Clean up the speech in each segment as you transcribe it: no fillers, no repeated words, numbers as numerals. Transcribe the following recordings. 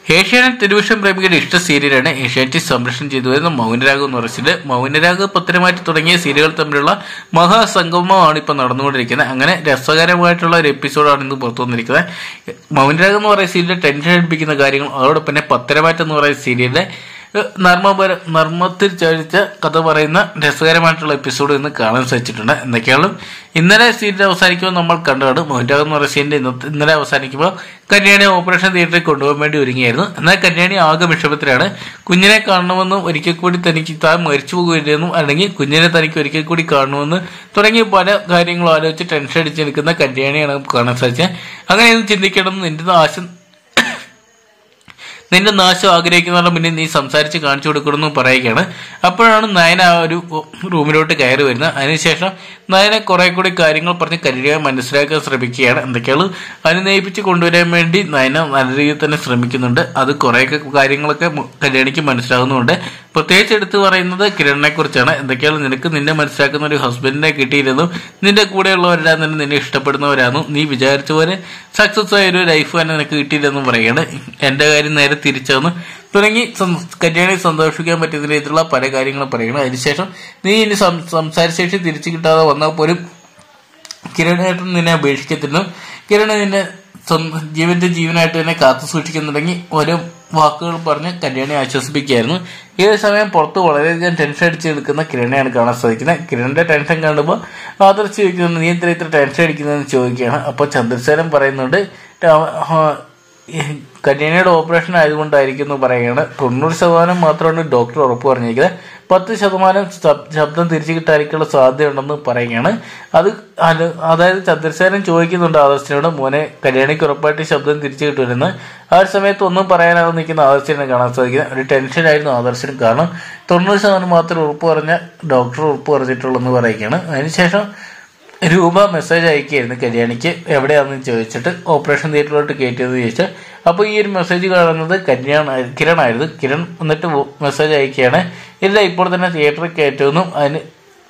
Asianet television പ്രേമികളുടെ ഇഷ്ട സീരിയലാണ് ഏഷ്യാനെറ്റ് സംപ്രേഷണം ചെയ്തു വരുന്ന മൗനരാഗം എന്ന് പറയുന്നത്. മൗനരാഗം പത്തരമാറ്റി തുടങ്ങിയ സീരിയലുകൾ തമ്മിലുള്ള മഹാസംഗമമാണ് ഇപ്പൊ നടന്നുകൊണ്ടിരിക്കുന്നത്. അങ്ങനെ രസകരമായിട്ടുള്ള ഒരു എപ്പിസോഡാണ് ഇന്ന് പുറത്തു വന്നിരിക്കുന്നത്. മൗനരാഗം എന്ന് പറയുന്ന സീരിയലിൽ ടെൻഷൻ അടിപ്പിക്കുന്ന കാര്യങ്ങൾ, അതോടൊപ്പം തന്നെ പത്തരമാറ്റം എന്ന് പറയുന്ന സീരിയലിലെ നർമ്മത്തിൽ ചരിച്ച കഥ പറയുന്ന രസകരമായിട്ടുള്ള എപ്പിസോഡ് ഇന്ന് കാണാൻ സാധിച്ചിട്ടുണ്ട്. എന്തൊക്കെയാണ് ഇന്നലെ സീരിയൽ അവസാനിക്കുമ്പോൾ നമ്മൾ കണ്ടതാണ്. മൗനരാഗം എന്ന് പറയുന്ന സീരിയൽ ഇന്നലെ അവസാനിക്കുമ്പോൾ കല്യാണി ഓപ്പറേഷൻ തിയേറ്ററിൽ കൊണ്ടുപോകാൻ വേണ്ടി ഒരുങ്ങിയായിരുന്നു. എന്നാൽ കല്യാണി ആകെ വിഷമത്തിലാണ്. കുഞ്ഞിനെ കാണണമെന്നും ഒരിക്കൽ കൂടി തനിക്ക് താൻ മരിച്ചു പോകുകയായിരുന്നെന്നും അല്ലെങ്കിൽ കുഞ്ഞിനെ തനിക്ക് ഒരിക്കൽ കൂടി കാണണമെന്ന് തുടങ്ങിയ പല കാര്യങ്ങളും ആലോചിച്ച് ടെൻഷൻ അടിച്ച് നിൽക്കുന്ന കല്യാണിയാണ് കാണാൻ സാധിച്ചത്. അങ്ങനെ ഇത് ചിന്തിക്കണം, നിന്റെ നാശം ആഗ്രഹിക്കുന്നവരുടെ മുന്നിൽ നീ സംസാരിച്ച് കാണിച്ചു കൊടുക്കണമെന്ന് പറയുകയാണ്. അപ്പോഴാണ് നയന ആ ഒരു റൂമിലോട്ട് കയറി വരുന്നത്. അതിനുശേഷം നയനെ കുറെ കൂടി കാര്യങ്ങൾ പറഞ്ഞ് കല്യാണിയെ മനസ്സിലാക്കാൻ ശ്രമിക്കുകയാണ്. എന്തൊക്കെയാണ് അനുനയിപ്പിച്ച് കൊണ്ടുവരാൻ വേണ്ടി നയന നല്ല രീതിയിൽ തന്നെ ശ്രമിക്കുന്നുണ്ട്. അത് കുറേയൊക്കെ കാര്യങ്ങളൊക്കെ കല്യാണിക്ക് മനസ്സിലാകുന്നുണ്ട്. പ്രത്യേകിച്ച് എടുത്തു പറയുന്നത് കിരണിനെ കുറിച്ചാണ്. എന്തൊക്കെയാണ് നിനക്ക് നിന്നെ മനസ്സിലാക്കുന്ന ഒരു ഹസ്ബൻഡിനെ കിട്ടിയിരുന്നു, നിന്റെ കൂടെയുള്ളവരെല്ലാം തന്നെ നിന്നെ ഇഷ്ടപ്പെടുന്നവരായിരുന്നു, നീ വിചാരിച്ച പോലെ സക്സസ് ആയ ഒരു ലൈഫ് തന്നെ നിനക്ക് കിട്ടിയില്ലെന്നും പറയുകയാണ്. എന്റെ കാര്യം നേരെ തിരിച്ചെന്ന് തുടങ്ങി കല്യാണി സന്തോഷിക്കാൻ പറ്റുന്ന രീതിയിലുള്ള പല കാര്യങ്ങളും പറയണം. അതിനുശേഷം നീ ഇനി സംസാരശേഷി തിരിച്ചു കിട്ടാതെ വന്നാൽ പോലും കിരണേട്ടൻ നിന്നെ അപേക്ഷിക്കത്തില്ല, കിരണ് നിന്നെ ജീവനായിട്ട് തന്നെ കാത്തു സൂക്ഷിക്കുന്നുണ്ടെങ്കിൽ ഓരോ വാക്കുകൾ പറഞ്ഞ് കല്യാണി ആശ്വസിപ്പിക്കുകയായിരുന്നു. ഈ ഒരു സമയം പുറത്ത് വളരെയധികം ടെൻഷൻ അടിച്ച് നിൽക്കുന്ന കിരണിയാണ് കാണാൻ സാധിക്കുന്നത്. കിരണിന്റെ ടെൻഷൻ കാണുമ്പോൾ ആദർശ് ചോദിക്കുന്നുണ്ട്, നീ ഇത്ര ടെൻഷൻ അടിക്കുന്നതെന്ന് ചോദിക്കുകയാണ്. അപ്പോൾ ചന്ദ്രസേനൻ പറയുന്നുണ്ട്, കല്യാണിയുടെ ഓപ്പറേഷൻ ആയതുകൊണ്ടായിരിക്കും എന്ന് പറയുകയാണ്. 90% മാത്രമാണ് ഡോക്ടർ ഉറപ്പ് പറഞ്ഞിരിക്കുന്നത്. 10% ശബ്ദം തിരിച്ചു കിട്ടാതിരിക്കാനുള്ള സാധ്യതയുണ്ടെന്ന് പറയുകയാണ്. അതായത് ചന്ദ്രസേനൻ ചോദിക്കുന്നുണ്ട് ആദർശിനോട്, മോനെ കല്യാണിക്ക് ഉറപ്പായിട്ട് ശബ്ദം തിരിച്ചു കിട്ടുമെന്ന്. ആ ഒരു സമയത്ത് ഒന്നും പറയാനാവും നിൽക്കുന്ന ആദർശിനെ കാണാൻ സാധിക്കുന്നത്. ഒരു ടെൻഷനായിരുന്നു ആദർശിന്. കാരണം 90% മാത്രം ഉറപ്പ് പറഞ്ഞ ഡോക്ടർ ഉറപ്പ് പറഞ്ഞിട്ടുള്ളൂ പറയുകയാണ്. അതിനുശേഷം രൂപ മെസ്സേജ് അയക്കുകയായിരുന്നു കല്യാണിക്ക്, എവിടെയാണെന്ന് ചോദിച്ചിട്ട് ഓപ്പറേഷൻ തിയേറ്ററിലോട്ട് കയറ്റിയെന്ന് ചോദിച്ചാൽ. അപ്പോൾ ഈ ഒരു മെസ്സേജ് കാണുന്നത് കിരണായിരുന്നു. കിരൺ എന്നിട്ട് മെസ്സേജ് അയക്കുകയാണ്, ഇല്ല ഇപ്പോൾ തന്നെ തിയേറ്ററിൽ കയറ്റുമെന്നും അതിന്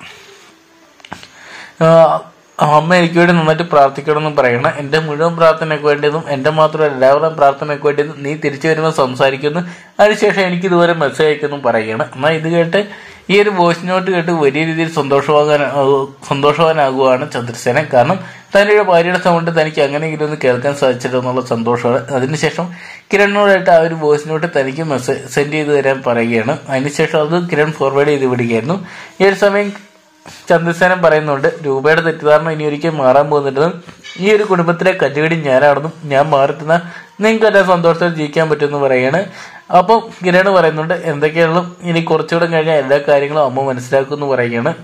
അമ്മ എനിക്ക് വേണ്ടി നന്നായിട്ട് പ്രാർത്ഥിക്കണമെന്നും പറയണം. എന്റെ മുഴുവൻ പ്രാർത്ഥനയ്ക്ക് വേണ്ടിയതും എന്റെ മാത്രമല്ല എല്ലാവരുടെയും പ്രാർത്ഥനയ്ക്ക് വേണ്ടിയതും നീ തിരിച്ചു വരുമ്പോൾ സംസാരിക്കുന്നു, അതിനുശേഷം എനിക്ക് ഇതുവരെ മെസ്സേജ് അയക്കുമെന്നും പറയുകയാണ്. എന്നാൽ ഇത് കേട്ട് ഈ ഒരു വോയിസ് നോട്ട് കേട്ട് വലിയ രീതിയിൽ സന്തോഷവാനാകുകയാണ് ചന്ദ്രസേനൻ. കാരണം തന്റെ ഭാര്യയുടെ സൗണ്ട് തനിക്ക് അങ്ങനെയെങ്കിലും ഒന്ന് കേൾക്കാൻ സാധിച്ചില്ല എന്നുള്ള സന്തോഷമാണ്. അതിനുശേഷം കിരണിനോടായിട്ട് ആ ഒരു വോയിസ് നോട്ട് തനിക്ക് സെൻഡ് ചെയ്ത് തരാൻ പറയുകയാണ്. അതിനുശേഷം അത് കിരൺ ഫോർവേഡ് ചെയ്ത് വിടുകയായിരുന്നു. ഈ ഒരു സമയം ചന്ദ്രസേനൻ പറയുന്നുണ്ട്, രൂപയുടെ തെറ്റിദ്ധാരണ ഇനി ഒരിക്കലും മാറാൻ പോകുന്നുണ്ടെന്നും ഈ ഒരു കുടുംബത്തിലെ കല്ലുകടി ഞാനാണെന്നും ഞാൻ മാറുന്ന നിങ്ങൾക്ക് എല്ലാം സന്തോഷത്തോടെ ജീവിക്കാൻ പറ്റുമെന്ന് പറയുകയാണ്. അപ്പോൾ കിരണ് പറയുന്നുണ്ട്, എന്തൊക്കെയാണെങ്കിലും ഇനി കുറച്ചുകൂടെ കഴിഞ്ഞാൽ എല്ലാ കാര്യങ്ങളും അമ്മ മനസ്സിലാക്കുമെന്ന് പറയുകയാണ്.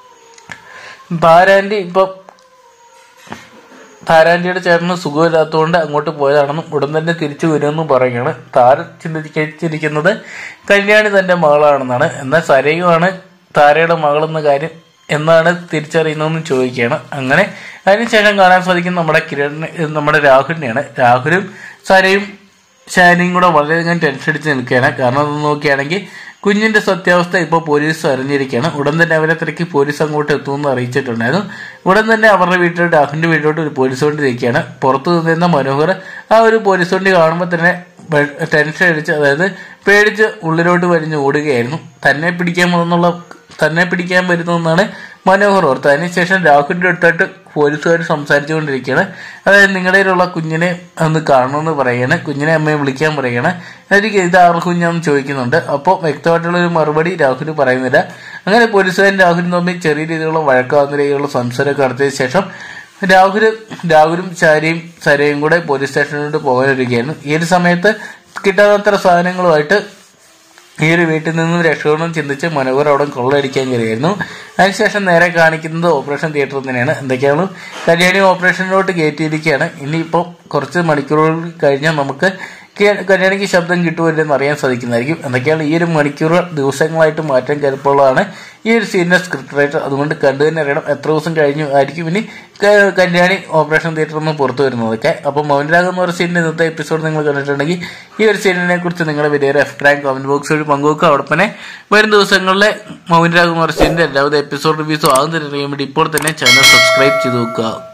താരാന്റിയുടെ ചേട്ടന് സുഖമില്ലാത്തതുകൊണ്ട് അങ്ങോട്ട് പോയതാണെന്നും ഉടൻ തന്നെ തിരിച്ചു വരുമെന്നും പറയുകയാണ്. താര ചിന്തിച്ചിരിക്കുന്നത് കല്യാണി തന്റെ മകളാണെന്നാണ്. എന്നാൽ സരയുമാണ് താരയുടെ മകളെന്ന കാര്യം എന്നാണ് തിരിച്ചറിയുന്നതെന്ന് ചോദിക്കുകയാണ്. അങ്ങനെ അതിനുശേഷം കാണാൻ സാധിക്കുന്ന നമ്മുടെ രാഹുലിനെയാണ്. രാഹുലും സരയും ഷാനിയും കൂടെ വളരെയധികം ടെൻഷൻ അടിച്ച് നിൽക്കുകയാണ്. കാരണം അത് നോക്കുകയാണെങ്കിൽ കുഞ്ഞിന്റെ സത്യാവസ്ഥ ഇപ്പോൾ പോലീസ് അറിഞ്ഞിരിക്കുകയാണ്. ഉടൻ തന്നെ അവരെ തിരക്കി പോലീസ് അങ്ങോട്ട് എത്തുമെന്ന് അറിയിച്ചിട്ടുണ്ടായിരുന്നു. ഉടൻ തന്നെ അവരുടെ രാഹുലിന്റെ വീട്ടിലോട്ട് ഒരു പോലീസ് വണ്ടി നിൽക്കുകയാണ്. പുറത്തു നിന്ന മനോഹർ ആ ഒരു പോലീസ് വണ്ടി കാണുമ്പോൾ തന്നെ ടെൻഷൻ അടിച്ച്, അതായത് പേടിച്ച് ഉള്ളിലോട്ട് വലിഞ്ഞ് ഓടുകയായിരുന്നു. തന്നെ പിടിക്കാൻ വരുന്നെന്നാണ് മനോഹർ ഓർത്ത്. അതിനുശേഷം രാഹുലിന്റെ അടുത്തായിട്ട് പോലീസുകാർ സംസാരിച്ചുകൊണ്ടിരിക്കുകയാണ്. അതായത് നിങ്ങളുടെയിലുള്ള കുഞ്ഞിനെ ഒന്ന് കാണണമെന്ന് പറയുകയാണ്. കുഞ്ഞിനെ അമ്മയെ വിളിക്കാൻ പറയുകയാണ്. എനിക്ക് ഇത് ആറ് കുഞ്ഞാന്ന് ചോദിക്കുന്നുണ്ട്. അപ്പോൾ വ്യക്തമായിട്ടുള്ള ഒരു മറുപടി രാഹുൽ പറയുന്നില്ല. അങ്ങനെ പോലീസുകാരും രാഹുലും തമ്മിൽ ചെറിയ രീതിയിലുള്ള വഴക്കാവുന്ന രീതിയിലുള്ള സംസാരമൊക്കെ നടത്തിയ ശേഷം രാഹുലും സരയും കൂടെ പോലീസ് സ്റ്റേഷനിലോട്ട് പോകാനിരിക്കുകയായിരുന്നു. ഈ ഒരു സമയത്ത് കിട്ടാത്തത്ര സാധനങ്ങളുമായിട്ട് ഈ ഒരു വീട്ടിൽ നിന്നും രക്ഷപ്പെടണം ചിന്തിച്ച് മനോഹർ അവിടെ കൊള്ളയടിക്കാൻ കയറിയായിരുന്നു. അതിനുശേഷം നേരെ കാണിക്കുന്നത് ഓപ്പറേഷൻ തിയേറ്ററിൽ തന്നെയാണ്. എന്തൊക്കെയാണ് കല്യാണി ഓപ്പറേഷനിലോട്ട് കയറ്റിയിരിക്കുകയാണ്. ഇനിയിപ്പോൾ കുറച്ച് മണിക്കൂറുകൾ കഴിഞ്ഞാൽ നമുക്ക് കല്യാണിക്ക് ശബ്ദം കിട്ടുമല്ലെന്ന് അറിയാൻ സാധിക്കുന്നതായിരിക്കും. എന്തൊക്കെയാണ് ഈ ഒരു മണിക്കൂറുകൾ ദിവസങ്ങളായിട്ട് മാറ്റം കരുപ്പുള്ളതാണ് ഈ ഒരു സീനിയർ സ്ക്രിപ്റ്റ് റൈറ്റർ. അതുകൊണ്ട് കണ്ടു തന്നെ അറിയണം എത്ര ദിവസം കഴിഞ്ഞു ആയിരിക്കും ഇനി കല്യാണി ഓപ്പറേഷൻ തിയേറ്ററിൽ നിന്ന് പുറത്തു വരുന്നതൊക്കെ. അപ്പോൾ മൗനരാഗം എന്ന് പറയുന്ന സീനിന്റെ ഇന്നത്തെ എപ്പിസോഡ് നിങ്ങൾ കണ്ടിട്ടുണ്ടെങ്കിൽ ഈ ഒരു സീനിനെ കുറിച്ച് നിങ്ങളുടെ വലിയൊരു അഭിപ്രായം കമന്റ് ബോക്സ് വഴി പങ്കുവെക്കുക. അവിടെ തന്നെ വരും ദിവസങ്ങളിലെ മൗനരാഗം എന്ന് പറയുന്ന സീനിന്റെ എല്ലാവിധ എപ്പിസോഡ് റിവ്യൂസും ആകുന്നതിന് അറിയാൻ വേണ്ടി ഇപ്പോൾ തന്നെ ചാനൽ സബ്സ്ക്രൈബ് ചെയ്ത് വെക്കുക.